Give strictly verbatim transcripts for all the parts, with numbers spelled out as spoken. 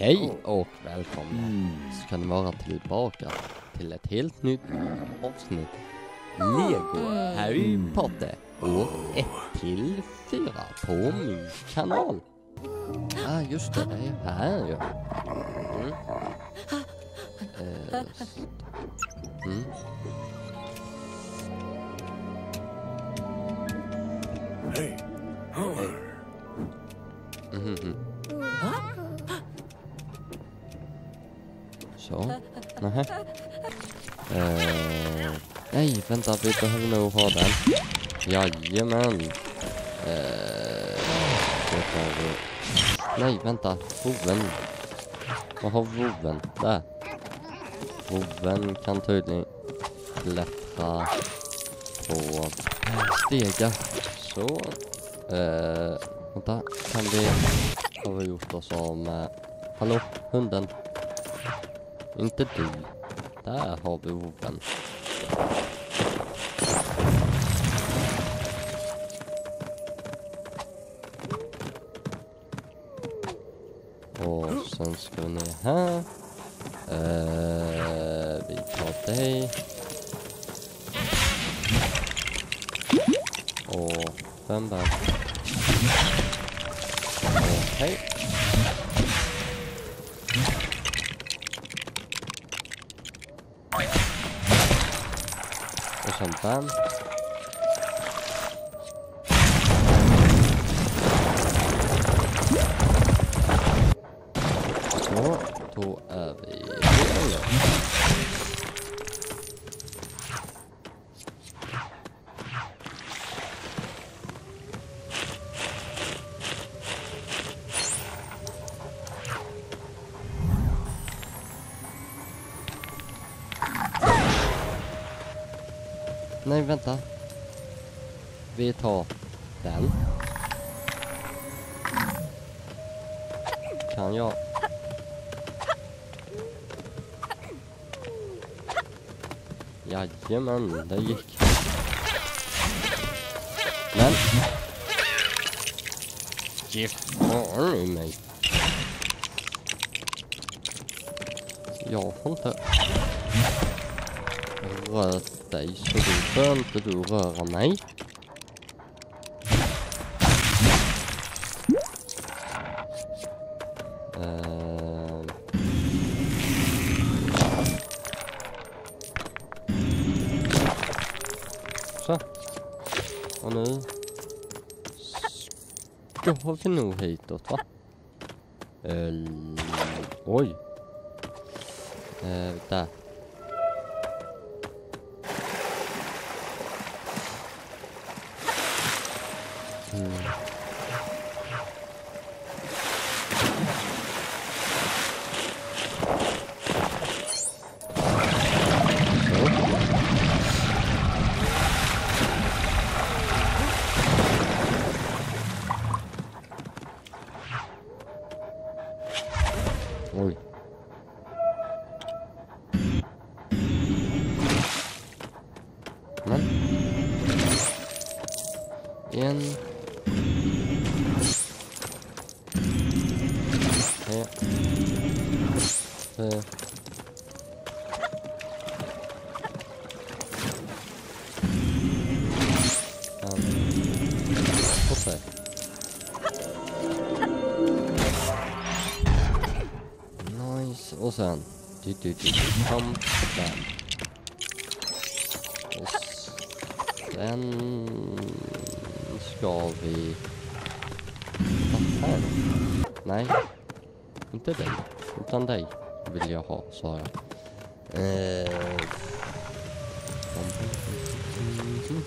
Hej och välkomna ska ni vara tillbaka till ett helt nytt avsnitt Lego Harry Potter år ett till fyra på min kanal. Ah, just det, det är här ja. Mm. Eh, mm. Hej. Hej. Mhm, mhm. Så, nähä. Eh, nej, vänta, vi behöver nog ha den. Jajamän. Eh, det tar vi. Nej, vänta, voven. Vad har voven? Där. Voven kan tydligen klättra på stegar. Så. Eh, vänta, kan vi... Har vi gjort oss av med... Hallå, hunden. Inte du. Där har vi voven. Och sen ska vi ner här. Uh, vi tar dig. Och fem där. Och hej. Och sen bam. Så, då är vi igen. Nej, vänta. Vi tar den. Kan jag? Jajamän, det gick. Men. Ge fan i mig. Jag har inte rört dig, så du bör inte du röra mig. Uh... Så. Och nu ska vi nog hitåt, va? Uh... Oj. Uh, där. Mm. Oj. Men. En. Ja. Tre. Fem. Och tre. Nice. Och sen. Du, du, du, kom fram. Och sen ska vi... Vad här? Nej. Inte dig, utan dig vill jag ha, sa jag. Eh... Mm-hmm.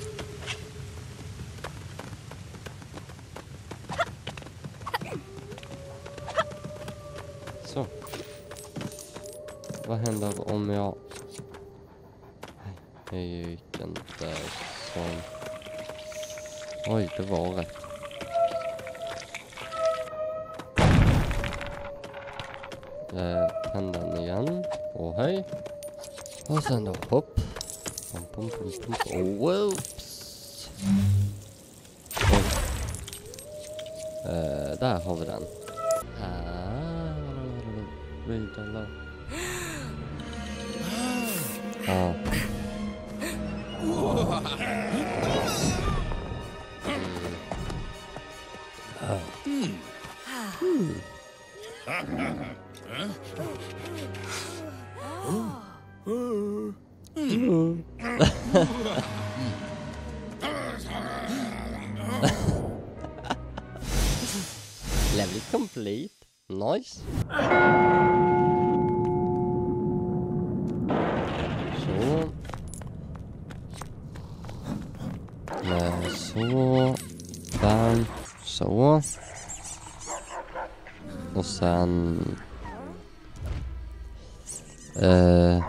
Så. Vad händer om jag... Nej, det gick inte som... Oj, det var rätt. Eh, tänd den igen. Och hej. Och sen då hopp. Pom, pom, pom, pom. Oh, whoops. Oj. Eh, där har vi den. Ah, vidare. Ja. Mm. Mm. Mm. Level complete. Nice. Så. Ja, så. Bam. Så. Och sen... Eh...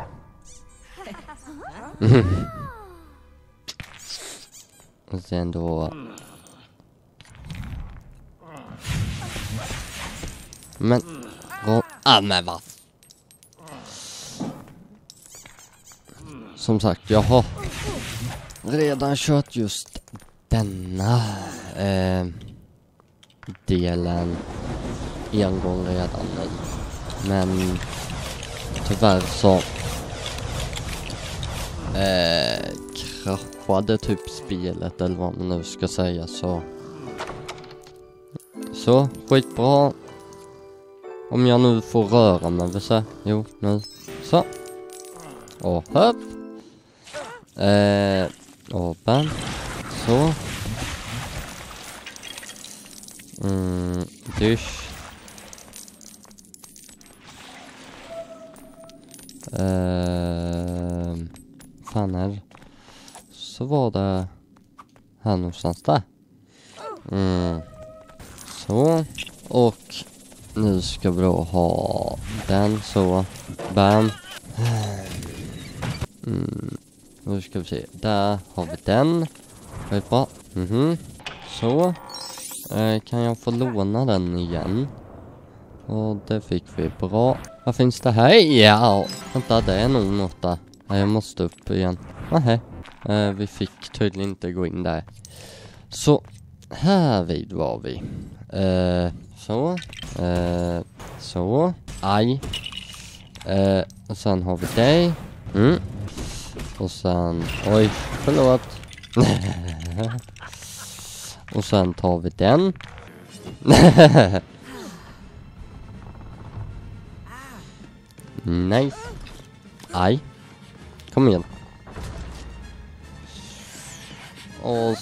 och sen då... Men... Gå... Ah, men vad? Som sagt, jag har redan kört just denna eh, delen en gång redan. Men tyvärr så eh, kraschade typ spelet eller vad man nu ska säga. Så, så skitbra. Om jag nu får röra mig, vill säga. Jo, nu. Så. Och höpp. Eh, och bam. Så. Mm, dysch. Eh, fan är det? Så var det här någonstans där. Mm. Så. Och nu ska vi då ha den så. Bam. Mm. Nu ska vi se. Där har vi den. Väldigt bra. Mhm. Så. Eh, kan jag få låna den igen? Och det fick vi. Bra. Vad finns det här? Ja. Vänta, det är nog något där. Nej, jag måste upp igen. Nähä. Eh, vi fick tydligen inte gå in där. Så. Här vid var vi. Eh, så. Eh, så. Aj. Eh, och sen har vi dig. Mm. Och sen... Oj, förlåt. Och sen tar vi den. Nice. Aj. Kom igen. Och...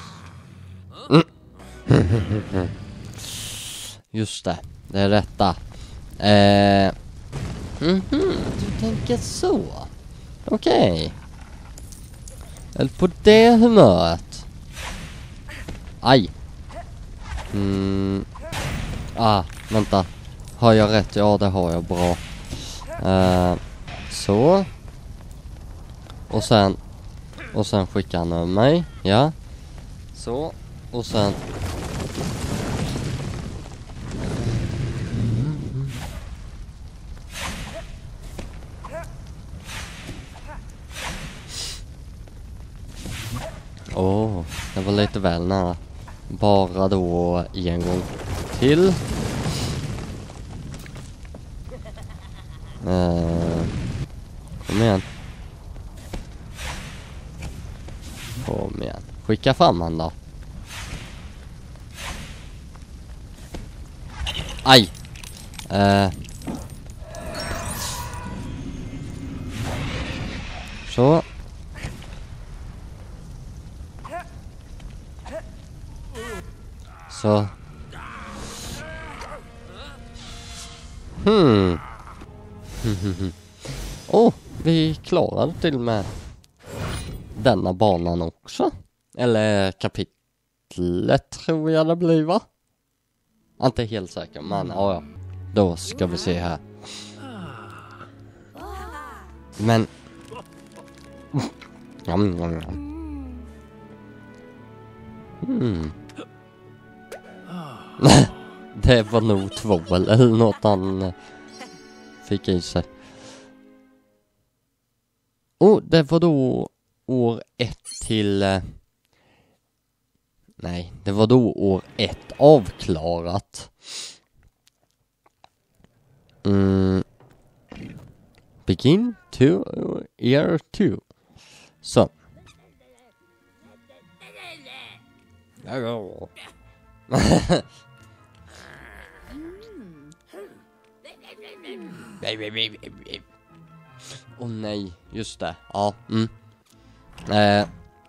Mm. Just det. Det är rätta. Eh... Mm-hmm. Du tänker så. Okej. Okay. Eller på det humöret. Aj. Mm. Ah, vänta. Har jag rätt? Ja, det har jag. Bra. Uh, så. Och sen. Och sen skickar han över mig. Ja. Så. Och sen. Åh, oh, det var lite väl nära. Bara då en gång till. Uh, kom igen. Kom igen. Skicka fram han då. Aj. Uh. Så. Så. Hmm. Åh, oh, vi klarade till och med denna banan också. Eller kapitlet tror jag det blir, va? Inte helt säker, men ja, ja. Då ska vi se här. Men... Jam, jam, jam. Hmm. Det var nog två eller något han fick i sig. Och det var då år ett till... Nej, det var då år ett avklarat. Mm. begin to year two. Så. Ja. Åh oh, nej, just det. Ja, mm. Eh.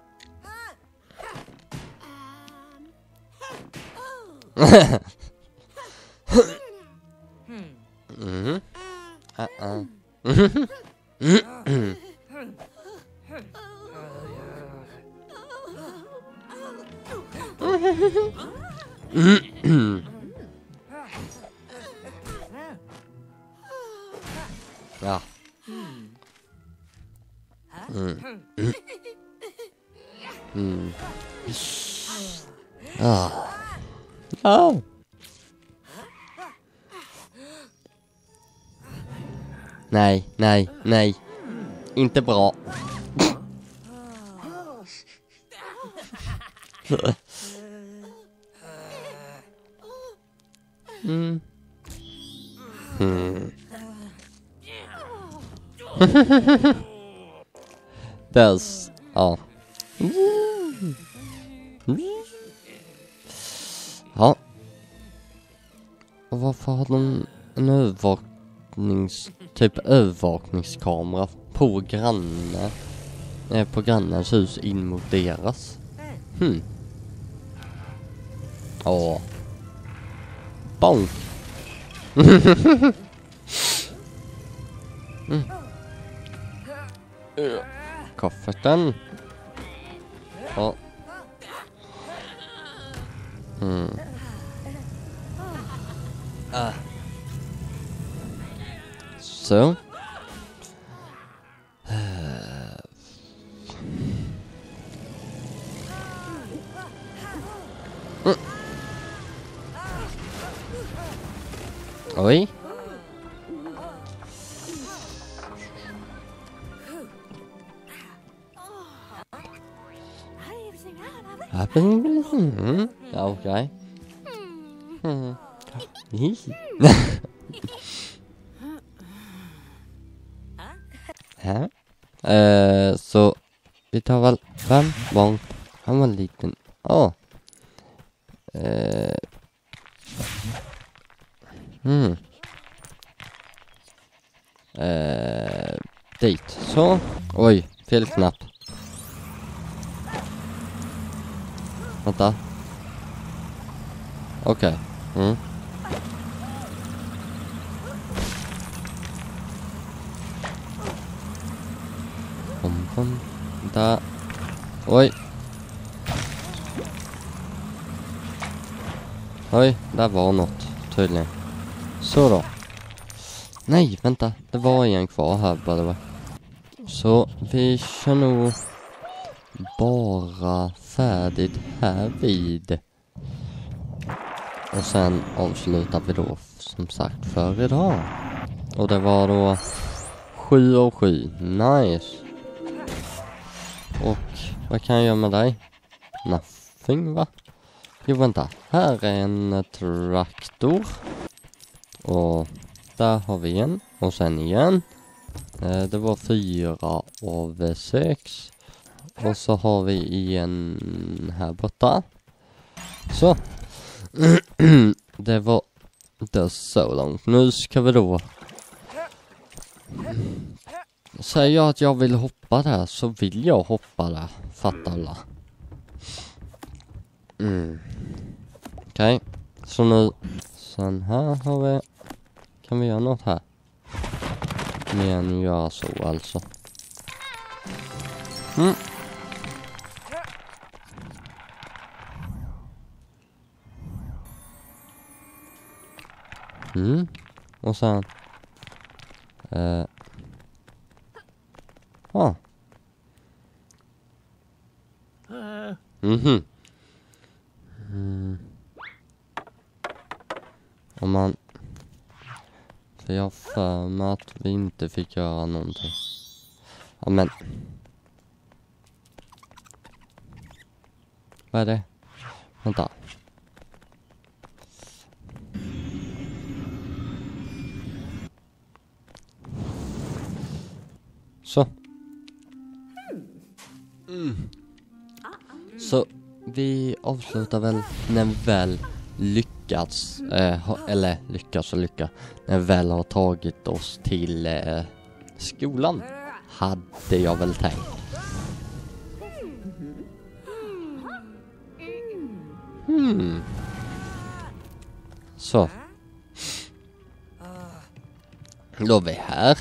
Mhm. Uh-uh. Ja. Mm. Mm. Ah. Ah. Nej, nej, nej. Inte bra. Mm. Mm. That's ja. Ja. Och varför har de en övervaknings typ övervakningskamera på grannen eh, på grannens hus in mot deras? Hmm. Ja. Bonk. Mm. Uh. Kofferten. Ja. Mm. Ah. Så. Mm. Oj. Mm. Ja, okej. Mm. Här. Eh, så vi tar väl fem gång. Han var liten. Åh. Oh. Eh. Mm. Eh, dit. Så. Oj, fel knapp. Vänta. Okej. Okay. Mm. Bom, bom. Där. Oj. Oj, där var något tydligen. Så då. Nej, vänta. Det var en kvar här bara. Så vi kör nog bara färdigt här vid. Och sen avslutar vi då som sagt för idag. Och det var då sju och sju. Nice. Och vad kan jag göra med dig? Nothing, va? Jo, vänta. Här är en traktor. Och där har vi en. Och sen igen. Eh, det var fyra av sex. Och så har vi en här borta. Så. Det var det så långt. Nu ska vi då. Säger jag att jag vill hoppa där så vill jag hoppa där. Fattar alla. Mm. Okej. Okay. Så nu. Sen här har vi. Kan vi göra något här? Men göra så alltså. Mm. Mm. Och sen. Eh. Ah. Mhm. Mm. Om man. För jag för mig att vi inte fick göra någonting. Ja, men. Vad är det? Vänta. Mm. Så vi avslutar väl när vi väl lyckats, eh, ha, eller lyckas och lyckas, när vi väl har tagit oss till eh, skolan, hade jag väl tänkt. Hmm. Så. Då är vi här.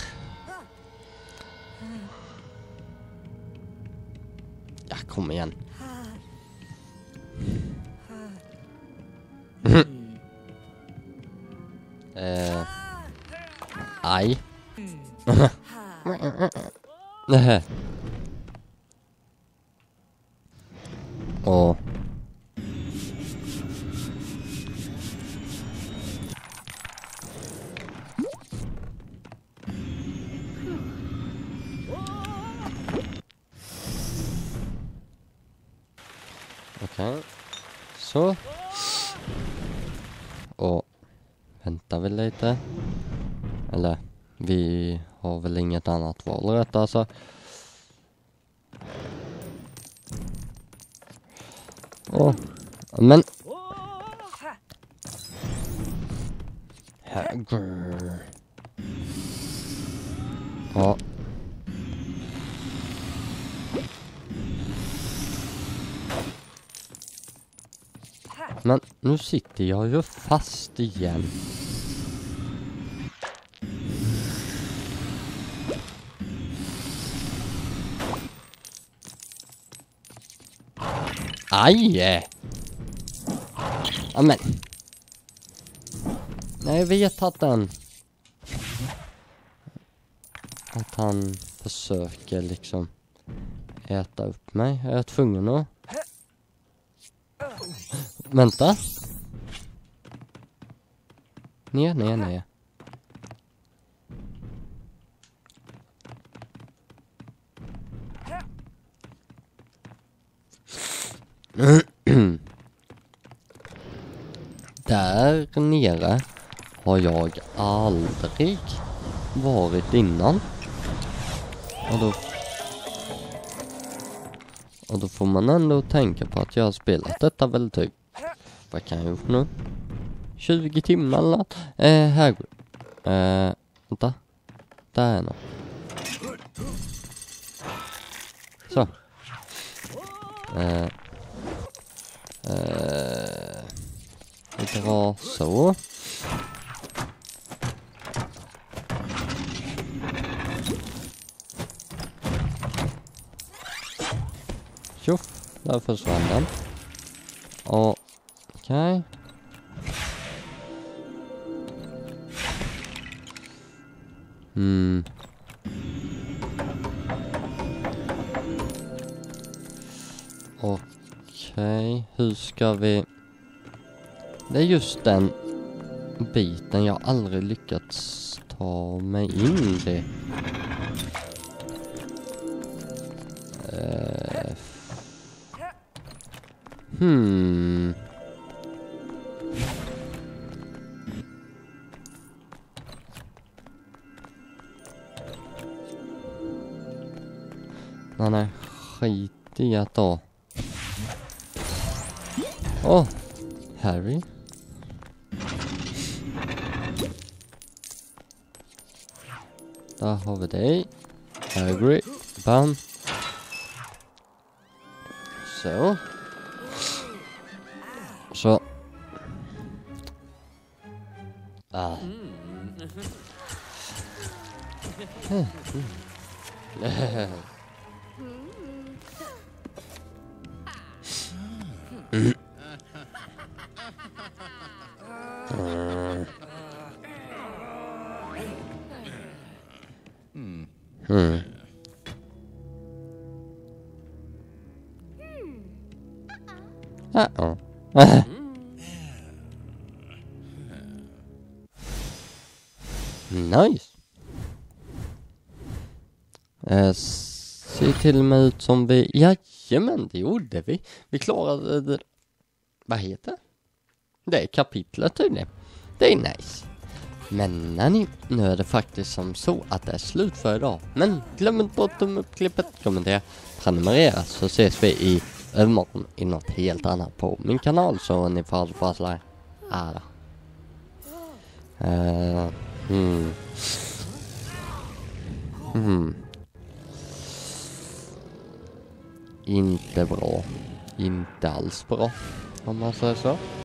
Ja, kom igen. eh. Aj. Nej. Och okej. Okay. Så. Och väntar vi lite. Eller vi har väl inget annat val rätt alltså. Åh. Men Hagger. Ja. Men nu sitter jag ju fast igen. Aj! Amen. Nej, jag vet att den... Att han försöker liksom äta upp mig. Är jag tvungen att... Vänta. Ner, ner, ner. Där nere har jag aldrig varit innan. Och då, och då får man ändå tänka på att jag har spelat detta väl typ, vad kan jag gjort nu? tjugo timmar eller något. Eh, här. Eh, vänta. Där är något. Så. Eh. Eh. Vi drar så. Tjoff, där försvann den. Och okej. Okay. Hmm. Okej, okay. Hur ska vi... Det är just den biten jag aldrig lyckats ta mig in i. Uh. Hmm. Nej, nej, skit i att då. Åh, oh, Harry. Där har vi dig. Harry, bam. Så. Så. Ah. Mm. Mm. Mm. Mm. Uh-oh. Nice. Eh, ser till och med ut som vi... Jajamän, det gjorde vi. Vi klarade det. Vad heter det? Det är kapitlet tydligen. Det är nice. Men nej, nu är det faktiskt som så att det är slut för idag. Men glöm inte att tumma upp klippet, kommentera, prenumerera, så ses vi i övermorgon i något helt annat på min kanal, så ni får alltså fastla. Ah, då. Uh, hmm. Hmm. Inte bra. Inte alls bra, om man säger så.